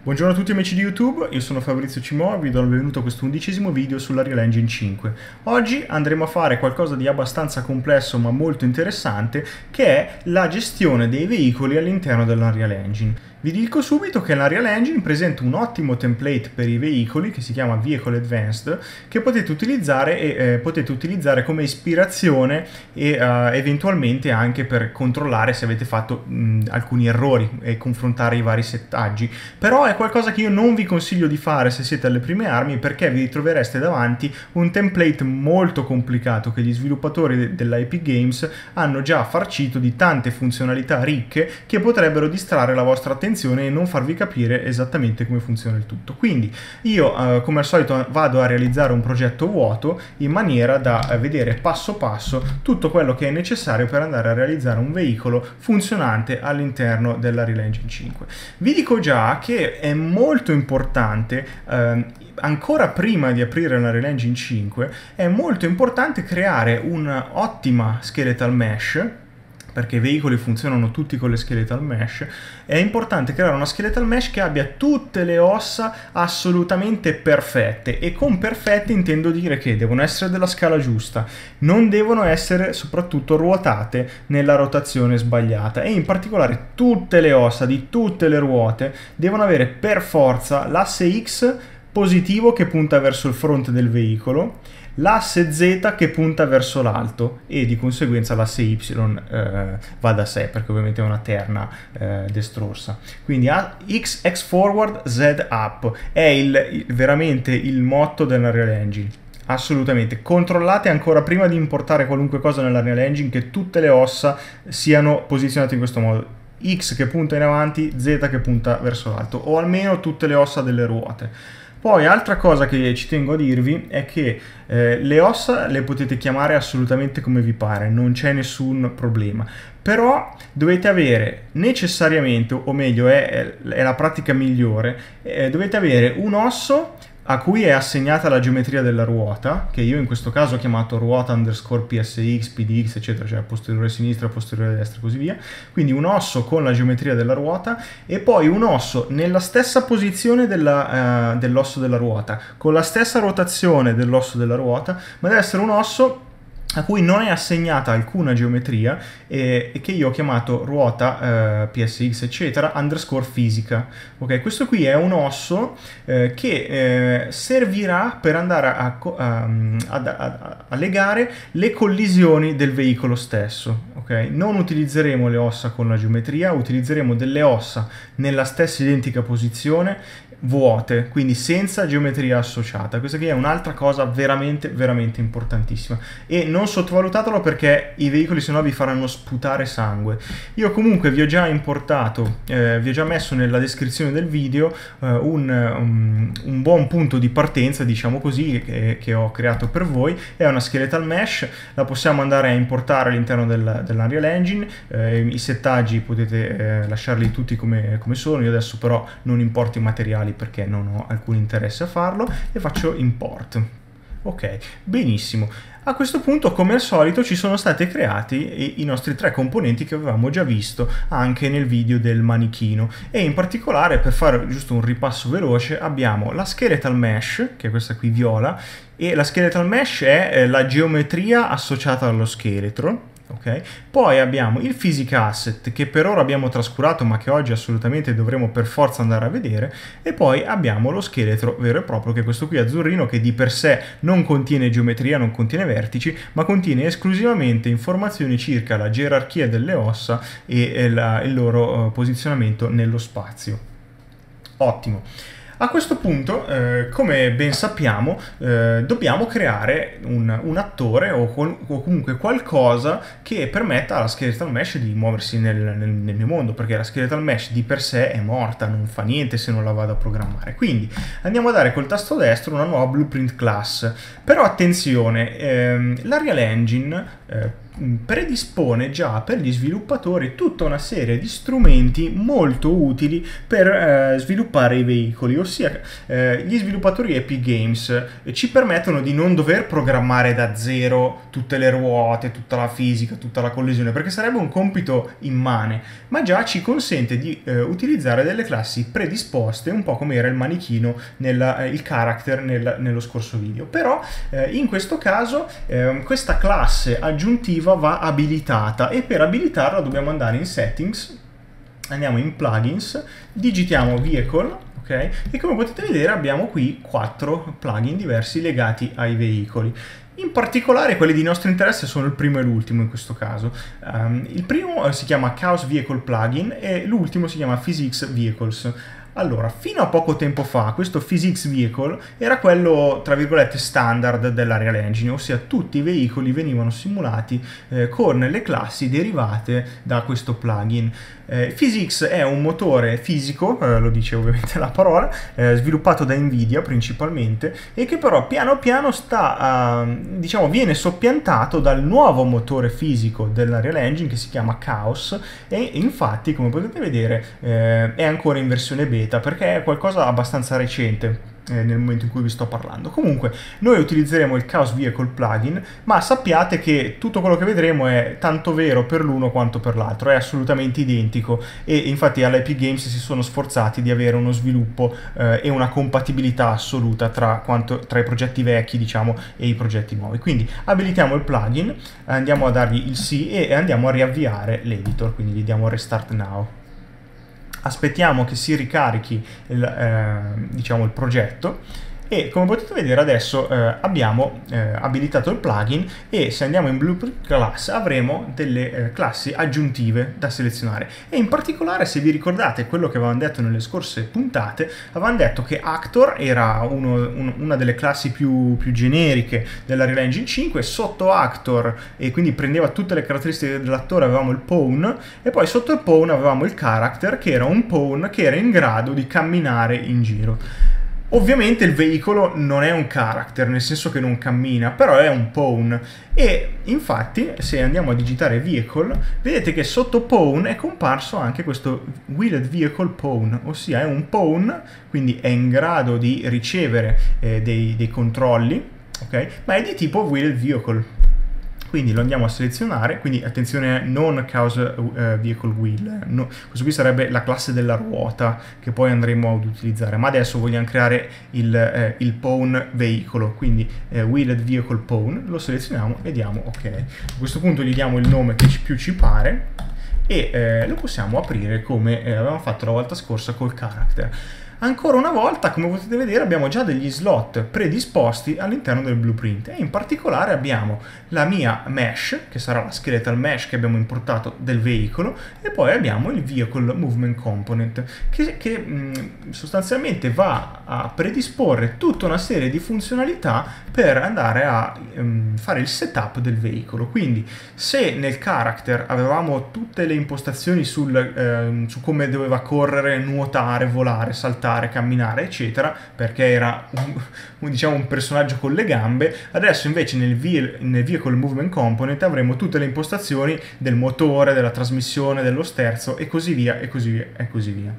Buongiorno a tutti amici di YouTube, io sono Fabrizio Cimo e vi do il benvenuto a questo 11° video sull'Unreal Engine 5. Oggi andremo a fare qualcosa di abbastanza complesso ma molto interessante, che è la gestione dei veicoli all'interno dell'Unreal Engine. Vi dico subito che l'Unreal Engine presenta un ottimo template per i veicoli che si chiama Vehicle Advanced, che potete utilizzare come ispirazione e eventualmente anche per controllare se avete fatto alcuni errori e confrontare i vari settaggi. Però è qualcosa che io non vi consiglio di fare se siete alle prime armi, perché vi ritrovereste davanti un template molto complicato che gli sviluppatori della Epic Games hanno già farcito di tante funzionalità ricche che potrebbero distrarre la vostra attenzione e non farvi capire esattamente come funziona il tutto. Quindi io come al solito vado a realizzare un progetto vuoto in maniera da vedere passo passo tutto quello che è necessario per andare a realizzare un veicolo funzionante all'interno dell'Unreal Engine 5. Vi dico già che è molto importante, ancora prima di aprire l'Unreal Engine 5, è molto importante creare un'ottima skeletal mesh, perché i veicoli funzionano tutti con le skeletal mesh. È importante creare una skeletal mesh che abbia tutte le ossa assolutamente perfette, e con perfette intendo dire che devono essere della scala giusta, non devono essere soprattutto ruotate nella rotazione sbagliata, e in particolare tutte le ossa di tutte le ruote devono avere per forza l'asse X positivo che punta verso il fronte del veicolo, l'asse Z che punta verso l'alto, e di conseguenza l'asse Y va da sé, perché ovviamente è una terna destrorsa. Quindi X forward, Z up è veramente il motto dell'Unreal Engine. Assolutamente, controllate ancora prima di importare qualunque cosa nell'Unreal Engine che tutte le ossa siano posizionate in questo modo: X che punta in avanti, Z che punta verso l'alto, o almeno tutte le ossa delle ruote. Poi altra cosa che ci tengo a dirvi è che le ossa le potete chiamare assolutamente come vi pare, non c'è nessun problema, però dovete avere necessariamente, o meglio è la pratica migliore, dovete avere un osso a cui è assegnata la geometria della ruota, che io in questo caso ho chiamato ruota underscore PSX, PDX, eccetera, cioè posteriore sinistra, posteriore destra e così via. Quindi un osso con la geometria della ruota, e poi un osso nella stessa posizione dell'osso della ruota, con la stessa rotazione dell'osso della ruota, ma deve essere un osso a cui non è assegnata alcuna geometria e che io ho chiamato ruota PSX eccetera underscore fisica. Ok, questo qui è un osso che servirà per andare a legare le collisioni del veicolo stesso. Okay? Non utilizzeremo le ossa con la geometria, utilizzeremo delle ossa nella stessa identica posizione, vuote, quindi senza geometria associata. Questa qui è un'altra cosa veramente importantissima, e non sottovalutatelo, perché i veicoli sennò vi faranno sputare sangue. Io comunque vi ho già importato, vi ho già messo nella descrizione del video un buon punto di partenza, diciamo così, che ho creato per voi. È una skeletal mesh, la possiamo andare a importare all'interno dell'Unreal Engine. I settaggi potete lasciarli tutti come sono. Io adesso però non importo i materiali perché non ho alcun interesse a farlo, e faccio import. Ok, benissimo. A questo punto, come al solito, ci sono stati creati i nostri tre componenti che avevamo già visto anche nel video del manichino, e in particolare, per fare giusto un ripasso veloce, abbiamo la skeletal mesh, che è questa qui viola, e la skeletal mesh è la geometria associata allo scheletro. Okay. Poi abbiamo il physic asset, che per ora abbiamo trascurato ma che oggi assolutamente dovremo per forza andare a vedere, e poi abbiamo lo scheletro vero e proprio, che è questo qui azzurrino, che di per sé non contiene geometria, non contiene vertici, ma contiene esclusivamente informazioni circa la gerarchia delle ossa e il loro posizionamento nello spazio. Ottimo. A questo punto, come ben sappiamo, dobbiamo creare un attore o comunque qualcosa che permetta alla skeletal mesh di muoversi nel mio mondo, perché la skeletal mesh di per sé è morta, non fa niente se non la vado a programmare. Quindi andiamo a dare col tasto destro una nuova blueprint class. Però attenzione, l'Unreal Engine predispone già per gli sviluppatori tutta una serie di strumenti molto utili per sviluppare i veicoli, ossia gli sviluppatori Epic Games ci permettono di non dover programmare da zero tutte le ruote, tutta la fisica, tutta la collisione, perché sarebbe un compito immane, ma già ci consente di utilizzare delle classi predisposte, un po' come era il manichino, il character nello scorso video. Però in questo caso questa classe aggiuntiva va abilitata, e per abilitarla dobbiamo andare in settings, andiamo in plugins, digitiamo vehicle, ok, e come potete vedere abbiamo qui 4 plugin diversi legati ai veicoli. In particolare quelli di nostro interesse sono il primo e l'ultimo in questo caso. Il primo si chiama Chaos Vehicle Plugin e l'ultimo si chiama Physics Vehicles. Allora, fino a poco tempo fa questo Physics Vehicle era quello, tra virgolette, standard dell'Unreal Engine, ossia tutti i veicoli venivano simulati con le classi derivate da questo plugin. Physics è un motore fisico, lo dice ovviamente la parola, sviluppato da Nvidia principalmente, e che però piano piano diciamo, viene soppiantato dal nuovo motore fisico dell'Unreal Engine che si chiama Chaos, e infatti, come potete vedere, è ancora in versione beta perché è qualcosa abbastanza recente nel momento in cui vi sto parlando. Comunque noi utilizzeremo il Chaos Vehicle plugin, ma sappiate che tutto quello che vedremo è tanto vero per l'uno quanto per l'altro, è assolutamente identico, e infatti all'Epic Games si sono sforzati di avere uno sviluppo e una compatibilità assoluta tra i progetti vecchi, diciamo, e i progetti nuovi. Quindi abilitiamo il plugin, andiamo a dargli il sì e andiamo a riavviare l'editor, quindi gli diamo Restart Now. Aspettiamo che si ricarichi diciamo, il progetto, e come potete vedere adesso abbiamo abilitato il plugin, e se andiamo in Blueprint Class avremo delle classi aggiuntive da selezionare. E in particolare, se vi ricordate quello che avevamo detto nelle scorse puntate, avevamo detto che Actor era una delle classi più generiche dell'Unreal Engine 5, sotto Actor, e quindi prendeva tutte le caratteristiche dell'attore, avevamo il Pawn, e poi sotto il Pawn avevamo il Character, che era un Pawn che era in grado di camminare in giro. Ovviamente il veicolo non è un character, nel senso che non cammina, però è un pawn, e infatti se andiamo a digitare vehicle vedete che sotto pawn è comparso anche questo wheeled vehicle pawn, ossia è un pawn, quindi è in grado di ricevere dei controlli, ok? Ma è di tipo wheeled vehicle. Quindi lo andiamo a selezionare, quindi attenzione, non Chaos Vehicle Wheel, no, questo qui sarebbe la classe della ruota che poi andremo ad utilizzare, ma adesso vogliamo creare il Pawn veicolo, quindi Wheeled Vehicle Pawn, lo selezioniamo e diamo ok. A questo punto gli diamo il nome che più ci pare, e lo possiamo aprire come avevamo fatto la volta scorsa col character. Ancora una volta, come potete vedere, abbiamo già degli slot predisposti all'interno del blueprint, e in particolare abbiamo la mia mesh, che sarà la skeletal mesh che abbiamo importato del veicolo, e poi abbiamo il vehicle movement component che sostanzialmente va a predisporre tutta una serie di funzionalità per andare a fare il setup del veicolo. Quindi se nel character avevamo tutte le impostazioni su come doveva correre, nuotare, volare, saltare, camminare, eccetera, perché era diciamo un personaggio con le gambe, adesso invece nel vehicle movement component avremo tutte le impostazioni del motore, della trasmissione, dello sterzo, e così via, e così via, e così via.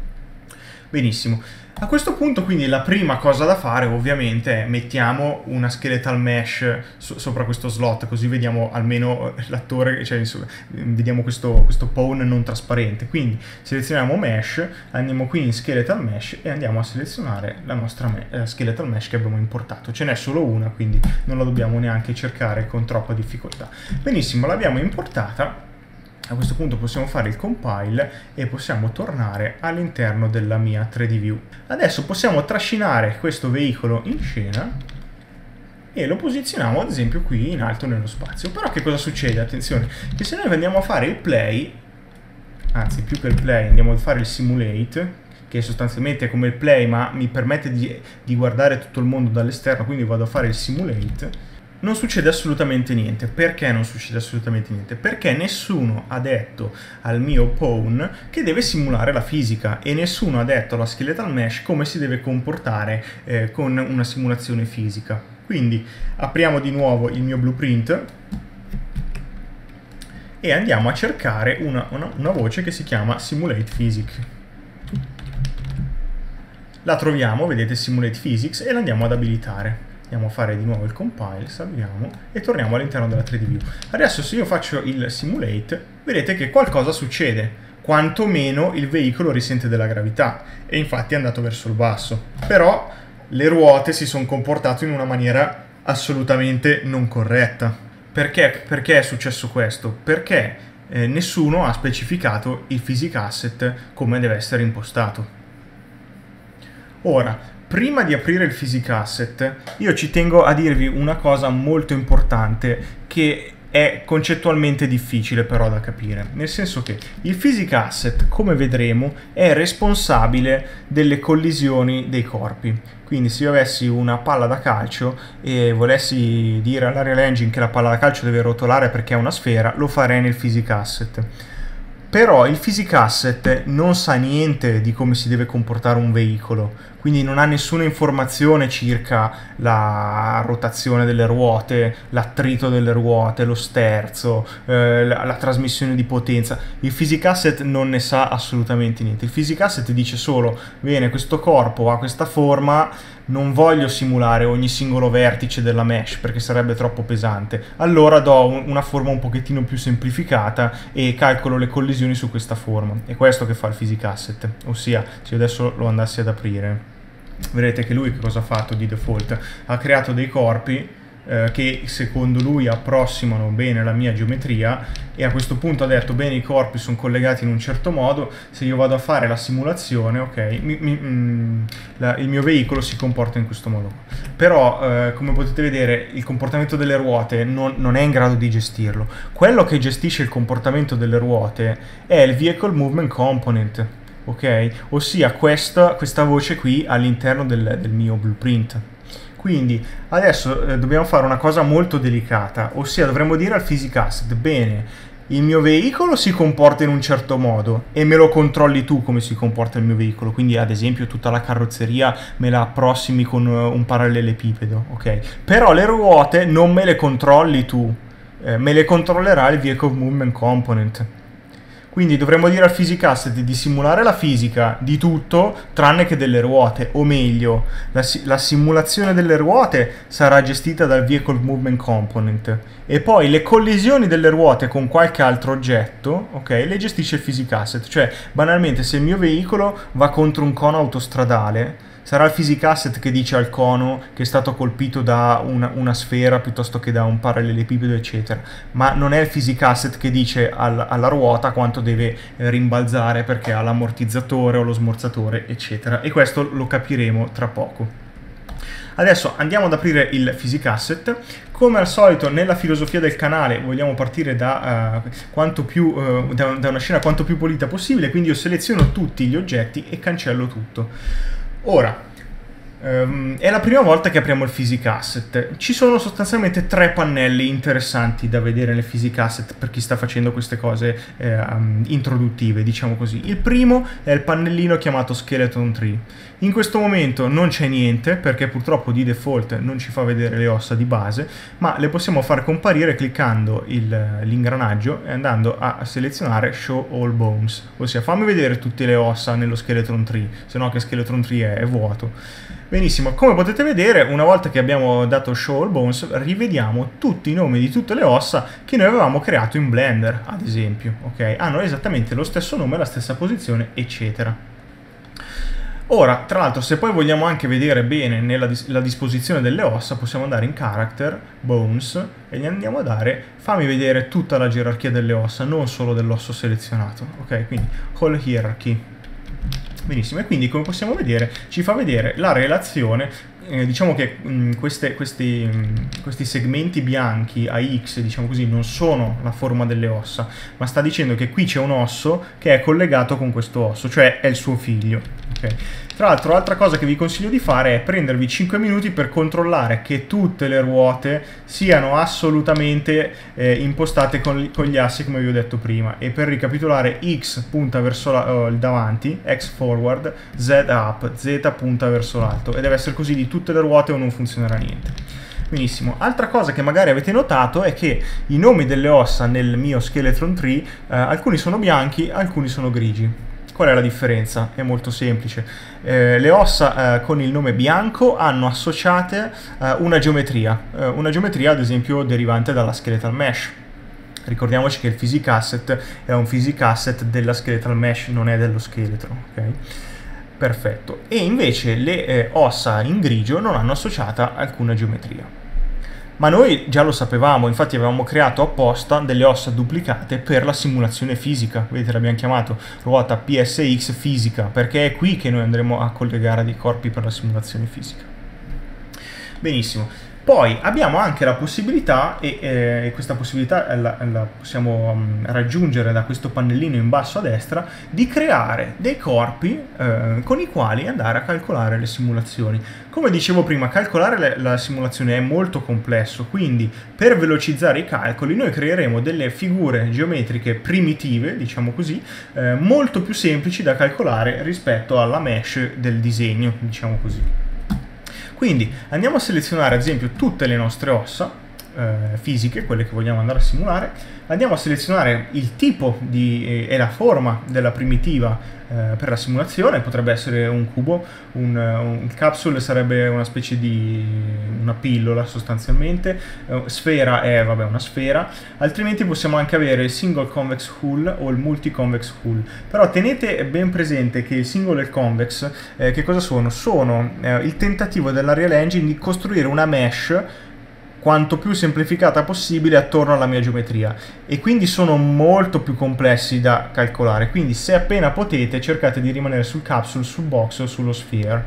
Benissimo. A questo punto quindi la prima cosa da fare ovviamente è mettiamo una skeletal mesh sopra questo slot, così vediamo almeno l'attore, cioè vediamo questo pawn non trasparente. Quindi selezioniamo mesh, andiamo qui in skeletal mesh e andiamo a selezionare la nostra skeletal mesh che abbiamo importato. Ce n'è solo una, quindi non la dobbiamo neanche cercare con troppa difficoltà. Benissimo, l'abbiamo importata. A questo punto possiamo fare il compile e possiamo tornare all'interno della mia 3D view. Adesso possiamo trascinare questo veicolo in scena e lo posizioniamo ad esempio qui in alto nello spazio. Però che cosa succede? Attenzione, che se noi andiamo a fare il play, anzi più che il play andiamo a fare il simulate, che sostanzialmente è come il play ma mi permette di guardare tutto il mondo dall'esterno, quindi vado a fare il simulate, non succede assolutamente niente. Perché non succede assolutamente niente? Perché nessuno ha detto al mio pawn che deve simulare la fisica, e nessuno ha detto alla skeletal mesh come si deve comportare con una simulazione fisica. Quindi apriamo di nuovo il mio blueprint e andiamo a cercare una voce che si chiama Simulate Physics. La troviamo, vedete, Simulate Physics, e la andiamo ad abilitare. Andiamo a fare di nuovo il compile, salviamo e torniamo all'interno della 3D View. Adesso se io faccio il simulate, vedete che qualcosa succede, quantomeno il veicolo risente della gravità e infatti è andato verso il basso. Però le ruote si sono comportate in una maniera assolutamente non corretta. Perché è successo questo? Perché nessuno ha specificato il physics asset come deve essere impostato. Ora, prima di aprire il physics asset, io ci tengo a dirvi una cosa molto importante che è concettualmente difficile però da capire, nel senso che il physics asset, come vedremo, è responsabile delle collisioni dei corpi. Quindi se io avessi una palla da calcio e volessi dire all'Unreal Engine che la palla da calcio deve rotolare perché è una sfera, lo farei nel physics asset. Però il physics asset non sa niente di come si deve comportare un veicolo, quindi non ha nessuna informazione circa la rotazione delle ruote, l'attrito delle ruote, lo sterzo, la trasmissione di potenza. Il physics asset non ne sa assolutamente niente. Il physics asset dice solo, bene, questo corpo ha questa forma, non voglio simulare ogni singolo vertice della mesh perché sarebbe troppo pesante, allora do una forma un pochettino più semplificata e calcolo le collisioni su questa forma. È questo che fa il physics asset, ossia se io adesso lo andassi ad aprire, vedrete che lui che cosa ha fatto di default? Ha creato dei corpi che secondo lui approssimano bene la mia geometria e a questo punto ha detto bene, i corpi sono collegati in un certo modo, se io vado a fare la simulazione, ok, il mio veicolo si comporta in questo modo. Però come potete vedere il comportamento delle ruote non è in grado di gestirlo. Quello che gestisce il comportamento delle ruote è il Vehicle Movement Component, ok? Ossia questa voce qui all'interno del mio blueprint. Quindi adesso dobbiamo fare una cosa molto delicata, ossia dovremmo dire al physics asset, bene, il mio veicolo si comporta in un certo modo e me lo controlli tu come si comporta il mio veicolo, quindi ad esempio tutta la carrozzeria me la approssimi con un parallelepipedo, ok? Però le ruote non me le controlli tu, me le controllerà il Vehicle Movement Component. Quindi dovremmo dire al physics asset di simulare la fisica di tutto tranne che delle ruote, o meglio, la simulazione delle ruote sarà gestita dal Vehicle Movement Component e poi le collisioni delle ruote con qualche altro oggetto, ok, le gestisce il physics asset. Cioè, banalmente, se il mio veicolo va contro un cono autostradale, sarà il physics asset che dice al cono che è stato colpito da una sfera piuttosto che da un parallelepipedo, eccetera. Ma non è il physics asset che dice alla ruota quanto deve rimbalzare perché ha l'ammortizzatore o lo smorzatore, eccetera. E questo lo capiremo tra poco. Adesso andiamo ad aprire il physics asset. Come al solito nella filosofia del canale vogliamo partire da una scena quanto più pulita possibile, quindi io seleziono tutti gli oggetti e cancello tutto. Ora, è la prima volta che apriamo il physics asset. Ci sono sostanzialmente tre pannelli interessanti da vedere nel physics asset per chi sta facendo queste cose introduttive, diciamo così. Il primo è il pannellino chiamato Skeleton Tree. In questo momento non c'è niente perché purtroppo di default non ci fa vedere le ossa di base, ma le possiamo far comparire cliccando l'ingranaggio e andando a selezionare Show All Bones, ossia fammi vedere tutte le ossa nello Skeleton Tree, se no che Skeleton Tree è vuoto. Benissimo, come potete vedere, una volta che abbiamo dato Show All Bones, rivediamo tutti i nomi di tutte le ossa che noi avevamo creato in Blender, ad esempio, ok? Hanno esattamente lo stesso nome, la stessa posizione, eccetera. Ora, tra l'altro, se poi vogliamo anche vedere bene la disposizione delle ossa, possiamo andare in Character, Bones, e gli andiamo a dare, fammi vedere tutta la gerarchia delle ossa, non solo dell'osso selezionato, ok? Quindi, Whole Hierarchy. Benissimo, e quindi come possiamo vedere ci fa vedere la relazione, diciamo che questi segmenti bianchi a X, diciamo così, non sono la forma delle ossa, ma sta dicendo che qui c'è un osso che è collegato con questo osso, cioè è il suo figlio. Okay. Tra l'altro, l'altra cosa che vi consiglio di fare è prendervi 5 minuti per controllare che tutte le ruote siano assolutamente impostate con gli assi come vi ho detto prima, e per ricapitolare X punta verso il davanti, X forward, Z up, Z punta verso l'alto, e deve essere così di tutte le ruote o non funzionerà niente. Benissimo. Altra cosa che magari avete notato è che i nomi delle ossa nel mio Skeleton Tree, alcuni sono bianchi, alcuni sono grigi. Qual è la differenza? È molto semplice. Le ossa con il nome bianco hanno associate una geometria ad esempio derivante dalla skeletal mesh. Ricordiamoci che il physic asset è un physic asset della skeletal mesh, non è dello scheletro, ok? Perfetto. E invece le ossa in grigio non hanno associata alcuna geometria. Ma noi già lo sapevamo, infatti avevamo creato apposta delle ossa duplicate per la simulazione fisica. Vedete, l'abbiamo chiamato ruota PSX fisica, perché è qui che noi andremo a collegare dei corpi per la simulazione fisica. Benissimo. Poi abbiamo anche la possibilità, e questa possibilità la possiamo raggiungere da questo pannellino in basso a destra, di creare dei corpi con i quali andare a calcolare le simulazioni. Come dicevo prima, calcolare la simulazione è molto complesso, quindi per velocizzare i calcoli noi creeremo delle figure geometriche primitive, diciamo così, molto più semplici da calcolare rispetto alla mesh del disegno, diciamo così. Quindi andiamo a selezionare ad esempio tutte le nostre ossa fisiche, quelle che vogliamo andare a simulare, andiamo a selezionare il tipo e la forma della primitiva per la simulazione. Potrebbe essere un cubo, un capsule sarebbe una specie di una pillola sostanzialmente, sfera è una sfera, altrimenti possiamo anche avere il single convex hull o il multi convex hull. Però tenete ben presente che il single e il convex che cosa sono? Sono il tentativo dell'Unreal Engine di costruire una mesh quanto più semplificata possibile attorno alla mia geometria, e quindi sono molto più complessi da calcolare. Quindi se appena potete cercate di rimanere sul capsule, sul box o sullo sphere.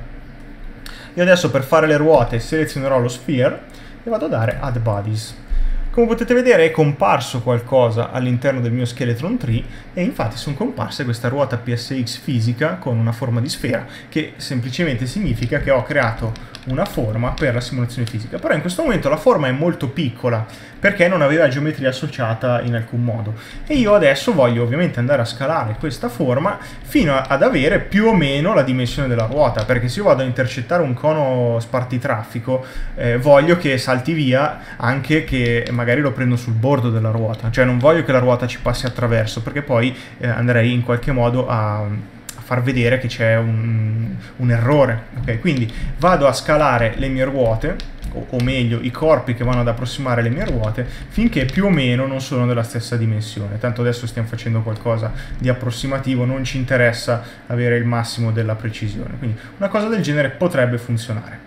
Io adesso per fare le ruote selezionerò lo sphere e vado a dare add bodies. Come potete vedere è comparso qualcosa all'interno del mio Skeleton Tree, e infatti sono comparse questa ruota PSX fisica con una forma di sfera, che semplicemente significa che ho creato una forma per la simulazione fisica. Però in questo momento la forma è molto piccola perché non aveva geometria associata in alcun modo, e io adesso voglio ovviamente andare a scalare questa forma fino ad avere più o meno la dimensione della ruota, perché se io vado a intercettare un cono spartitraffico voglio che salti via anche che magari lo prendo sul bordo della ruota, cioè non voglio che la ruota ci passi attraverso, perché poi andrei in qualche modo a far vedere che c'è un errore, ok? Quindi vado a scalare le mie ruote, o meglio i corpi che vanno ad approssimare le mie ruote, finché più o meno non sono della stessa dimensione. Tanto adesso stiamo facendo qualcosa di approssimativo, non ci interessa avere il massimo della precisione, quindi una cosa del genere potrebbe funzionare.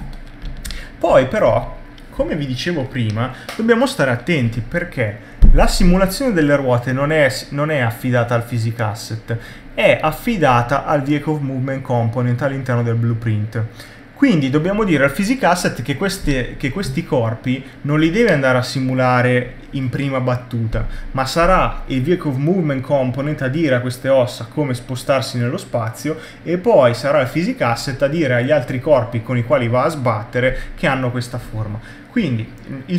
Poi però, come vi dicevo prima, dobbiamo stare attenti, perché la simulazione delle ruote non è affidata al physic asset, è affidata al vehicle movement component all'interno del blueprint. Quindi dobbiamo dire al physic asset che questi corpi non li deve andare a simulare in prima battuta, ma sarà il vehicle movement component a dire a queste ossa come spostarsi nello spazio, e poi sarà il physic asset a dire agli altri corpi con i quali va a sbattere che hanno questa forma. Quindi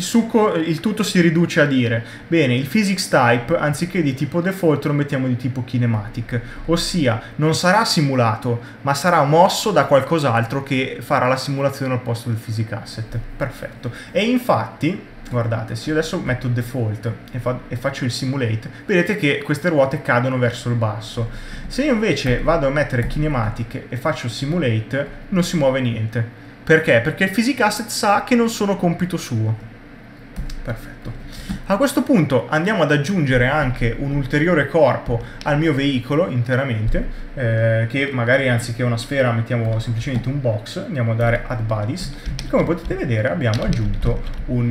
il tutto si riduce a dire, bene, il physics type anziché di tipo default lo mettiamo di tipo kinematic, ossia non sarà simulato ma sarà mosso da qualcos'altro che farà la simulazione al posto del physic asset. Perfetto. E infatti, guardate, se io adesso metto default e faccio il simulate, vedete che queste ruote cadono verso il basso. Se io invece vado a mettere kinematic e faccio simulate, non si muove niente. Perché? Perché il physic asset sa che non sono compito suo. Perfetto. A questo punto andiamo ad aggiungere anche un ulteriore corpo al mio veicolo interamente, che magari anziché una sfera mettiamo semplicemente un box. Andiamo a dare add bodies. Come potete vedere abbiamo aggiunto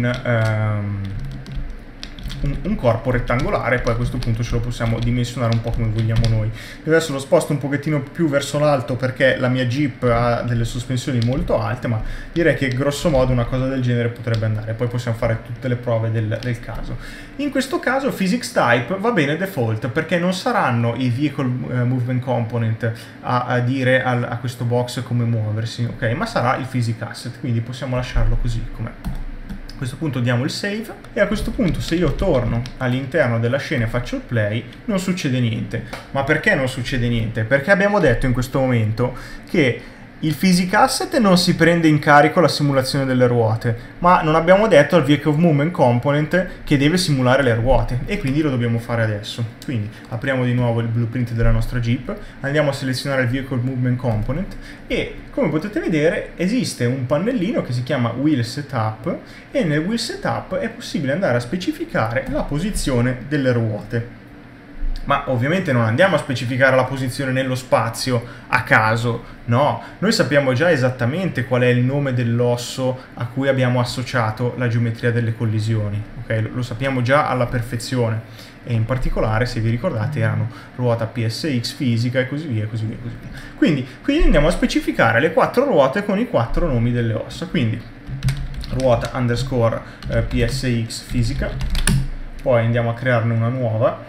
un corpo rettangolare, poi a questo punto ce lo possiamo dimensionare un po' come vogliamo noi. Io adesso lo sposto un pochettino più verso l'alto perché la mia Jeep ha delle sospensioni molto alte, ma direi che grosso modo una cosa del genere potrebbe andare. Poi possiamo fare tutte le prove del caso. In questo caso physics type va bene default, perché non saranno i vehicle movement component a dire a questo box come muoversi, ok? Ma sarà il physic asset, quindi possiamo lasciarlo così com'è. A questo punto diamo il save, e a questo punto se io torno all'interno della scena e faccio il play non succede niente. Ma perché non succede niente? Perché abbiamo detto in questo momento che Il Physics Asset non si prende in carico la simulazione delle ruote, ma non abbiamo detto al Vehicle Movement Component che deve simulare le ruote, e quindi lo dobbiamo fare adesso. Quindi apriamo di nuovo il blueprint della nostra Jeep, andiamo a selezionare il Vehicle Movement Component e, come potete vedere, esiste un pannellino che si chiama Wheel Setup, e nel Wheel Setup è possibile andare a specificare la posizione delle ruote. Ma ovviamente non andiamo a specificare la posizione nello spazio a caso, no, noi sappiamo già esattamente qual è il nome dell'osso a cui abbiamo associato la geometria delle collisioni, ok? Lo sappiamo già alla perfezione, e in particolare, se vi ricordate, erano ruota PSX fisica e così via, così via, così via. Quindi andiamo a specificare le 4 ruote con i 4 nomi delle ossa, quindi ruota underscore PSX fisica, poi andiamo a crearne una nuova,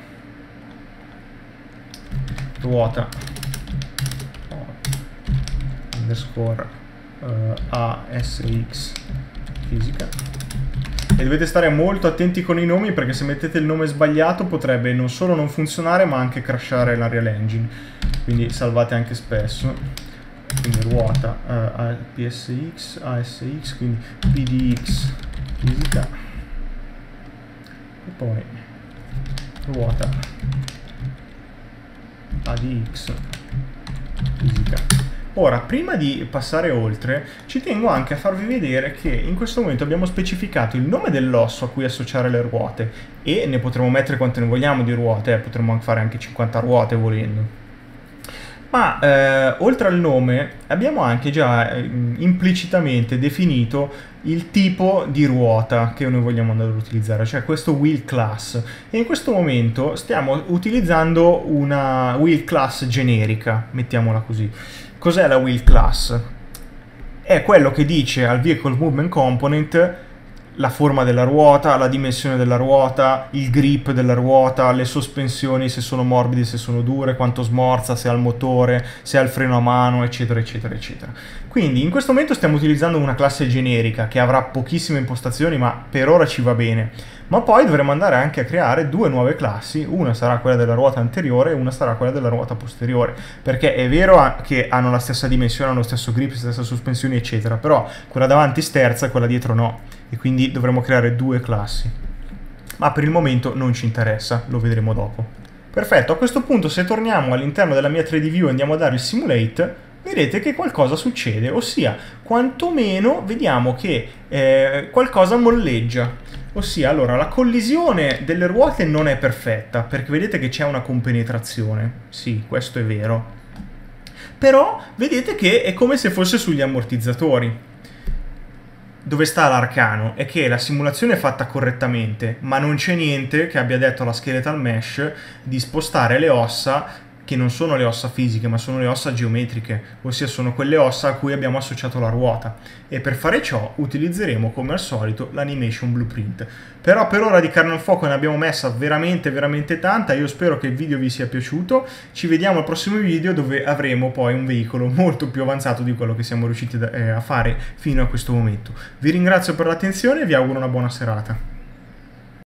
ruota underscore ASX fisica, e dovete stare molto attenti con i nomi, perché se mettete il nome sbagliato potrebbe non solo non funzionare ma anche crashare l'Unreal Engine, quindi salvate anche spesso. Quindi ruota PSX ASX, quindi PDX fisica, e poi ruota ADX fisica. Ora, prima di passare oltre, ci tengo anche a farvi vedere che in questo momento abbiamo specificato il nome dell'osso a cui associare le ruote, e ne potremo mettere quante ne vogliamo di ruote, potremmo fare anche 50 ruote volendo. Ma oltre al nome abbiamo anche già implicitamente definito il tipo di ruota che noi vogliamo andare ad utilizzare, cioè questo wheel class, e in questo momento stiamo utilizzando una wheel class generica, mettiamola così. Cos'è la wheel class? È quello che dice al Vehicle Movement Component la forma della ruota, la dimensione della ruota, il grip della ruota, le sospensioni, se sono morbide, se sono dure, quanto smorza, se ha il motore, se ha il freno a mano, eccetera, eccetera, eccetera. Quindi in questo momento stiamo utilizzando una classe generica che avrà pochissime impostazioni, ma per ora ci va bene. Ma poi dovremo andare anche a creare 2 nuove classi, una sarà quella della ruota anteriore e una sarà quella della ruota posteriore, perché è vero che hanno la stessa dimensione, hanno lo stesso grip, stessa sospensioni, eccetera, però quella davanti sterza e quella dietro no, e quindi dovremo creare 2 classi. Ma per il momento non ci interessa, lo vedremo dopo. Perfetto, a questo punto se torniamo all'interno della mia 3D View e andiamo a dare il Simulate, vedete che qualcosa succede, ossia quantomeno vediamo che qualcosa molleggia. Ossia, allora, la collisione delle ruote non è perfetta, perché vedete che c'è una compenetrazione. Sì, questo è vero. Però vedete che è come se fosse sugli ammortizzatori. Dove sta l'arcano? È che la simulazione è fatta correttamente, ma non c'è niente che abbia detto alla Skeletal Mesh di spostare le ossa, che non sono le ossa fisiche, ma sono le ossa geometriche, ossia sono quelle ossa a cui abbiamo associato la ruota. E per fare ciò utilizzeremo, come al solito, l'Animation Blueprint. Però per ora di carne al fuoco ne abbiamo messa veramente tanta. Io spero che il video vi sia piaciuto. Ci vediamo al prossimo video, dove avremo poi un veicolo molto più avanzato di quello che siamo riusciti a fare fino a questo momento. Vi ringrazio per l'attenzione e vi auguro una buona serata.